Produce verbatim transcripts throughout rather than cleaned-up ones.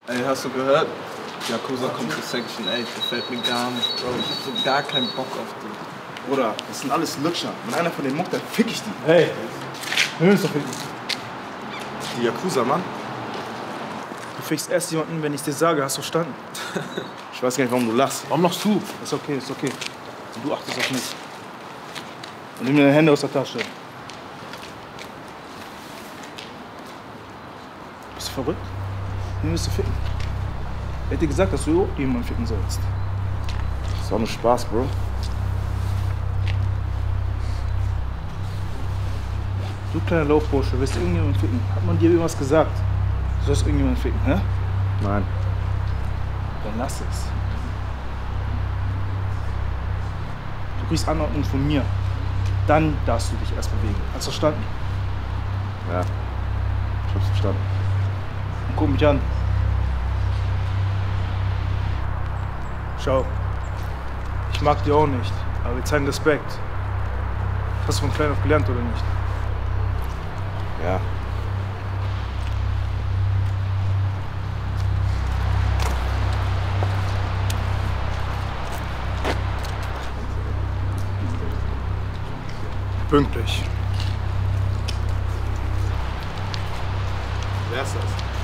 Ey, hast du gehört? Yakuza kommt zu Section acht. Gefällt mir gar nicht, Bro. Ich hab so gar keinen Bock auf die. Bruder, das sind alles Lutscher. Wenn einer von denen mockt, dann fick ich die. Hey, wir müssen doch ficken. Die Yakuza, Mann. Du fickst erst jemanden, wenn ich dir sage, hast du verstanden? Ich weiß gar nicht, warum du lachst. Warum lachst du? Ist okay, ist okay. Und du achtest auf mich. Und nimm mir deine Hände aus der Tasche. Bist du verrückt? Wen willst du ficken? Wer hat dir gesagt, dass du jemanden ficken sollst? Das war nur Spaß, Bro. Du kleiner Laufbursche, willst du irgendjemanden ficken? Hat man dir irgendwas gesagt? Du sollst irgendjemanden ficken, hä? Nein. Dann lass es. Du kriegst Anordnung von mir. Dann darfst du dich erst bewegen. Hast du verstanden? Ja, ich hab's verstanden. Und guck mich an. Schau, ich mag dich auch nicht, aber wir zeigen Respekt. Hast du von klein auf gelernt, oder nicht? Ja. Pünktlich. Wer ist das?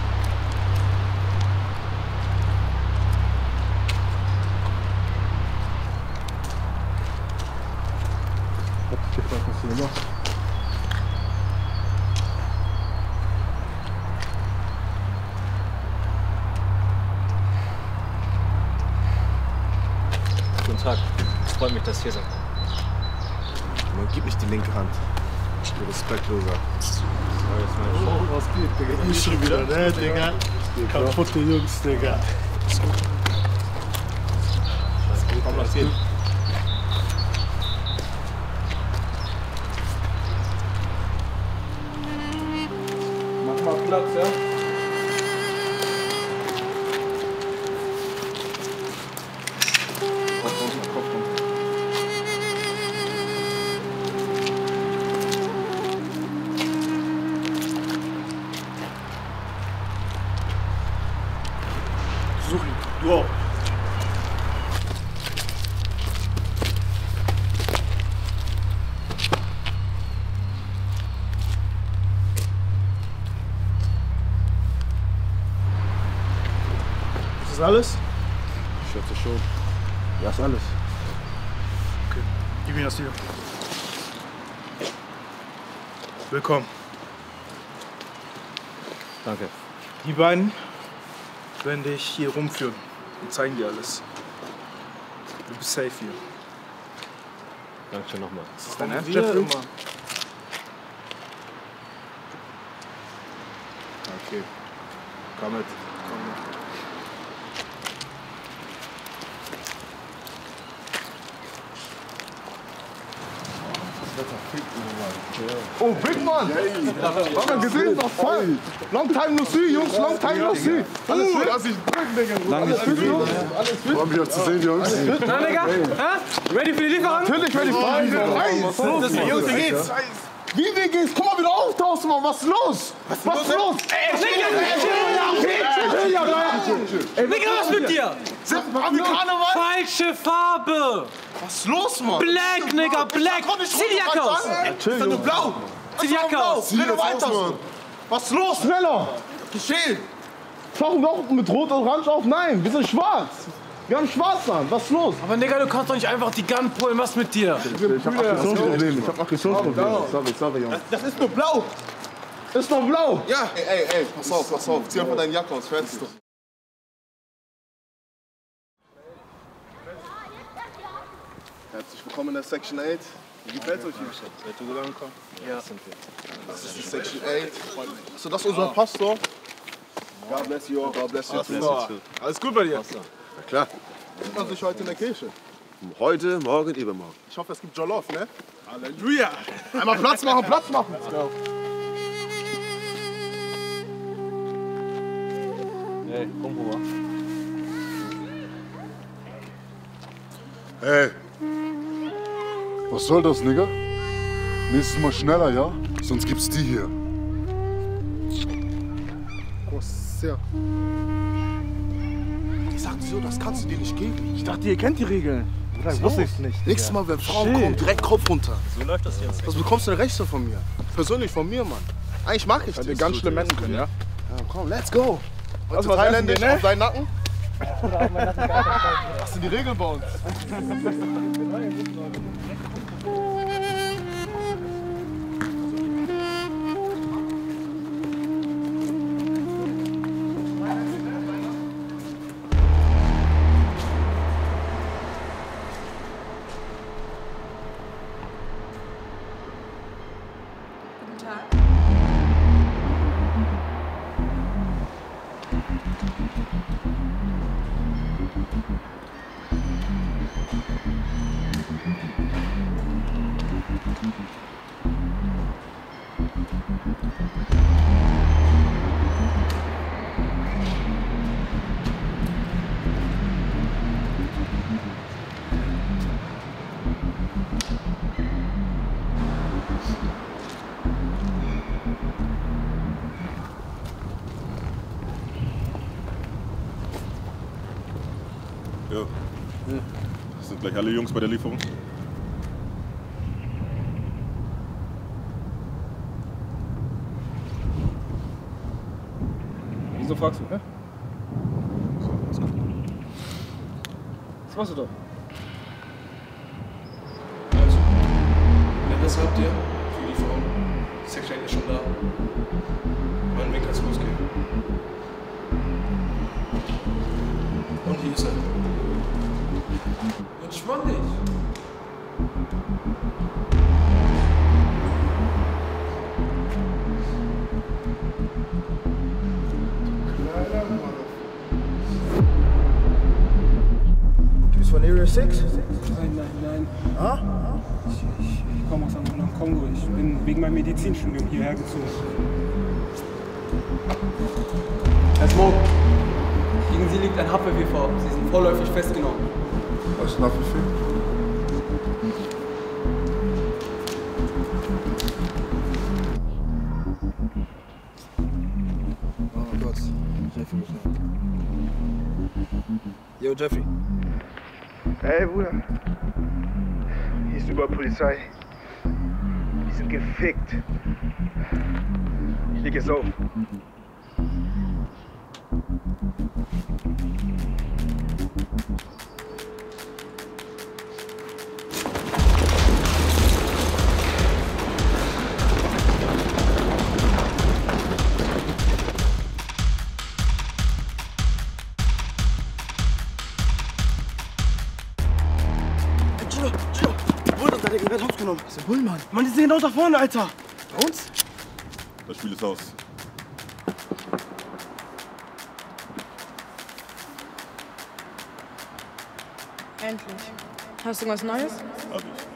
Hab dich gefragt, was du hier machst. Guten Tag. Freut mich, dass ihr seid. Man gibt nicht die linke Hand. Du Respektloser. Oh, was geht, Digga? Ich schon wieder, ne, Digga? Kaputte Jungs, Digga. Was geht? Komm, lass gehen. Mach mal Platz, ja? Such ihn. Du auch. Ist das alles? Ich schätze schon. Ja, ist alles. Okay, gib mir das hier. Willkommen. Danke. Die beiden werden dich hier rumführen und zeigen dir alles. Du bist safe hier. Dankeschön nochmal. Ist das dein Ernst, Jeffrey? Okay. Komm mit. Komm mit. Oh, Big Man! Haben wir gesehen, noch voll! Long time no see, Jungs, long time no see! Alles fit? Lass dich drücken, Digga! Alles fit, Jungs? Alles fit? Freue mich, euch zu sehen, Jungs! Na, Digga? Hä? Ready für die Lieferung? Natürlich ready für die Lieferung! Was ist los, Jungs, wie geht's? Wie, wie geht's? Guck mal, wie du auftauchst, Mann! Was ist los? Was ist los? Ey, Digga, was mit dir? Haben wir Karneval? Falsche Farbe! Was ist los, Mann? Black, Nigga, black! Zieh die Jacke aus! Natürlich, ist doch blau! Zieh die Jacke aus! Zieh jetzt aus, Mann! Was ist los? Schneller! Geschehen! Tauchen wir auch mit Rot und Orange auf? Nein, wir sind schwarz! Wir haben schwarz an! Was ist los? Aber Nigga, du kannst doch nicht einfach die Gun pullen, was mit dir? Ich hab Aggressionsprobleme, ich hab Aggressionsprobleme. Sorry, sorry, Jungs. Das ist nur blau! Das ist doch blau! Ja, ey, ey, ey, pass auf, pass auf. Zieh einfach deine Jacke aus, fertig. Herzlich willkommen in der Section acht. Wie gefällt's euch hier? Seid ihr gut angekommen? Ja, sind wir. Das ist die Section acht. Achso, das ist unser Pastor. God bless you all, God bless you. Pastor. Alles gut bei dir? Na klar. Sieht man sich heute in der Kirche? Heute, morgen, übermorgen. Ich hoffe, es gibt Jollof, ne? Halleluja! Einmal Platz machen, Platz machen! Hey, komm, Bruder. Ey! Was soll das, Nigga? Nächstes Mal schneller, ja? Sonst gibt's die hier. Groß, sehr. dachte so, das kannst du dir nicht geben. Ich dachte, ihr kennt die Regeln. Oder ich wusste es nicht. Nächstes Mal, wenn Frauen Chill. kommen, direkt Kopf runter. So läuft das jetzt. Was bekommst du denn Rechte von mir? Persönlich von mir, Mann. Eigentlich mag ich Weil dich. wir ganz schlimm essen können, ja? Ja, komm, let's go. Heute was Thailändisch essen wir, ne? auf deinen Nacken? Das sind die Regeln bei uns. Guten Tag. Ja. Sind gleich alle Jungs bei der Lieferung? Wieso fragst du, hä? So, alles gut. Was machst du da? Also, Adresse habt ihr für die Lieferung. Section ist schon da. Mein Weg kann's losgehen. Und hier ist er. Entspann dich. Du bist von Area sechs? Nein, nein, nein. Ah? Ich, ich, ich komme aus dem Kongo. Ich bin wegen meinem Medizinstudium hierher gezogen. Herr Smoke, gegen Sie liegt ein Haftbefehl. Sie sind vorläufig festgenommen. Was ist ein Haftbefehl? Oh Gott, Jeffrey. Yo, Jeffrey. Hey Bruder, hier ist überall Polizei. Die sind gefickt. Ich leg jetzt auf. Chilo, Chilo. Bullen, da werden Hops genommen. Was ist der Bullen, Mann? Mann, die sind genau da vorne, Alter. Bei uns? Das Spiel ist aus. Endlich. Hast du irgendwas Neues? Hab ich.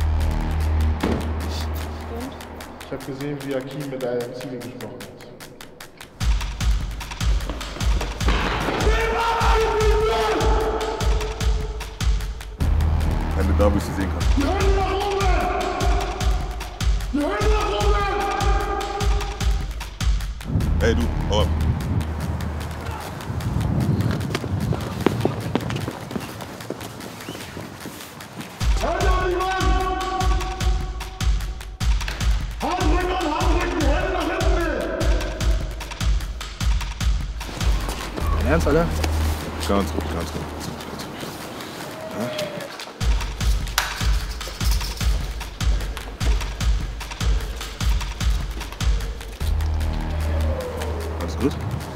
Ich habe gesehen, wie Akim mit einem Ziel gesprochen hat. Hände da, wo ich sie sehen kann. Die Hände nach oben! Die Hände nach oben! Hey du, hau ab. Hände an die Wand! Handrücken an Handrücken! Hände nach hinten! Dein Ernst, Alter? Ganz gut, ganz gut. Ganz gut. Alles gut?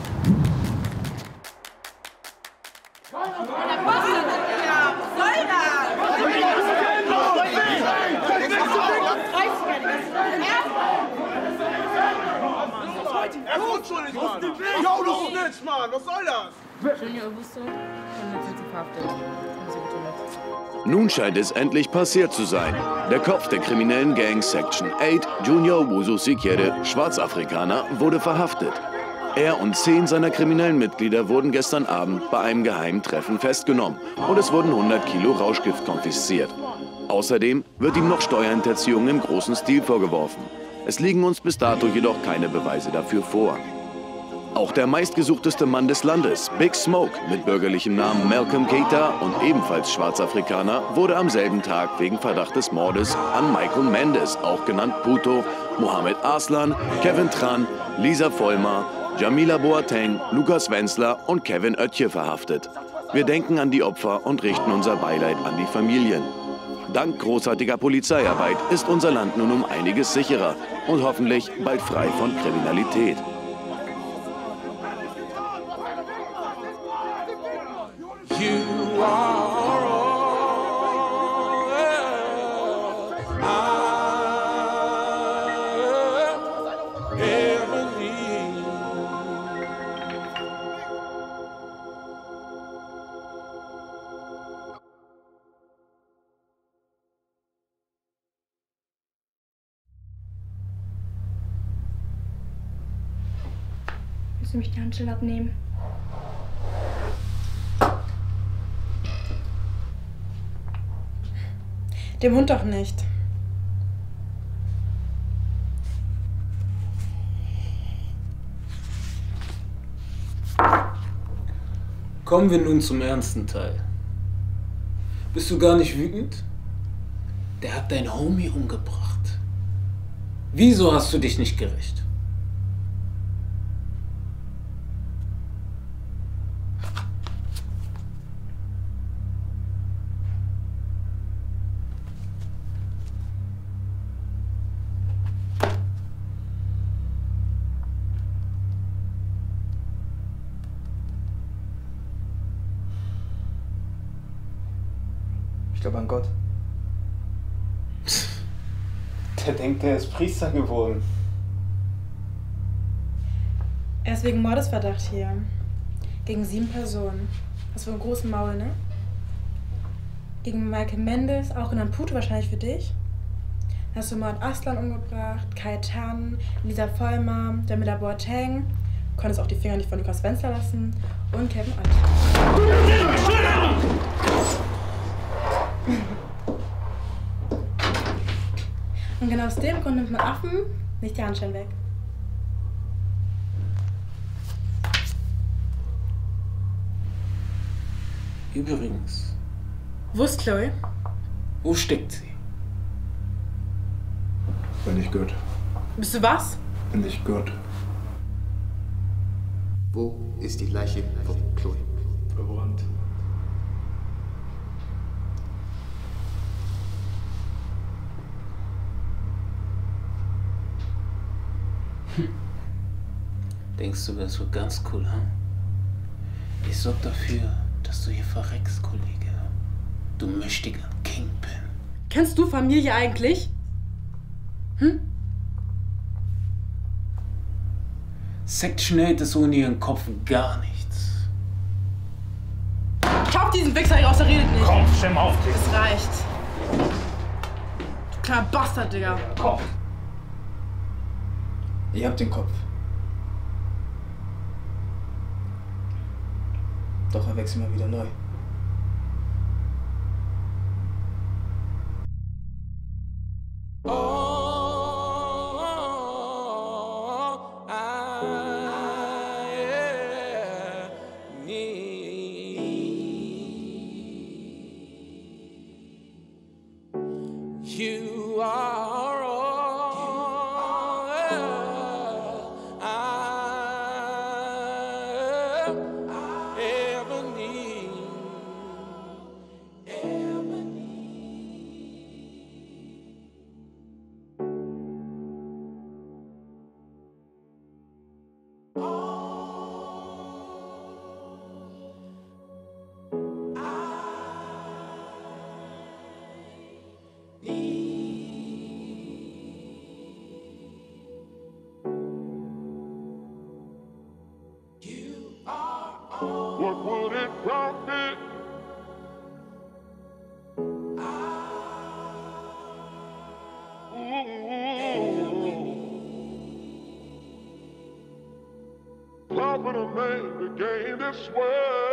Er ist unschuldig, Mann! Yo, du Snitch, Mann! Was soll das? Junior Augusto, hundert sind Sie verhaftet. Kommen Sie bitte mit. Nun scheint es endlich passiert zu sein. Der Kopf der kriminellen Gang Section acht, Junior Wusu Sikere, Schwarzafrikaner, wurde verhaftet. Er und zehn seiner kriminellen Mitglieder wurden gestern Abend bei einem geheimen Treffen festgenommen und es wurden hundert Kilo Rauschgift konfisziert. Außerdem wird ihm noch Steuerhinterziehung im großen Stil vorgeworfen. Es liegen uns bis dato jedoch keine Beweise dafür vor. Auch der meistgesuchteste Mann des Landes, Big Smoke, mit bürgerlichem Namen Malcolm Keita und ebenfalls Schwarzafrikaner, wurde am selben Tag wegen Verdacht des Mordes an Michael Mendes, auch genannt Puto, Mohamed Arslan, Kevin Tran, Lisa Vollmer, Jamila Boateng, Lukas Wenzler und Kevin Oetje verhaftet. Wir denken an die Opfer und richten unser Beileid an die Familien. Dank großartiger Polizeiarbeit ist unser Land nun um einiges sicherer und hoffentlich bald frei von Kriminalität. You are all I ever need. Willst du mich die Handschellen abnehmen? Dem Hund doch nicht. Kommen wir nun zum ernsten Teil. Bist du gar nicht wütend? Der hat dein Homie umgebracht. Wieso hast du dich nicht gerecht? Ich glaube an Gott. Der denkt, er ist Priester geworden. Er ist wegen Mordesverdacht hier. Gegen sieben Personen. Was für einen großen Maul, ne? Gegen Michael Mendes, auch genannt Puto wahrscheinlich für dich. Dann hast du Mohamed Arslan umgebracht, Kai Tan, Lisa Vollmer, Jamila Boateng. Konntest auch die Finger nicht von Lukas Wenzler lassen. Und Kevin Oetje. Und genau aus dem Grund nimmt man Affen nicht die Handschellen weg. Übrigens. Wo ist Chloe? Wo steckt sie? Bin ich gut. Bist du was? Bin ich gut. Wo ist die Leiche von Chloe? Verbrannt. Hm. Denkst du, das wird ganz cool, hm? Ich sorg dafür, dass du hier verreckst, Kollege. Du mächtiger Kingpin. Kennst du Familie eigentlich? Hm? Section acht ist ohne ihren Kopf gar nichts. Ich hab diesen Wichser hier raus, der redet nicht. Komm, stimm auf dich. Es reicht. Du kleiner Bastard, Digga. Kopf. Ihr habt den Kopf. Doch er wächst immer wieder neu. You are all I ever need. Ever What would it profit? Profit a man to gain this world.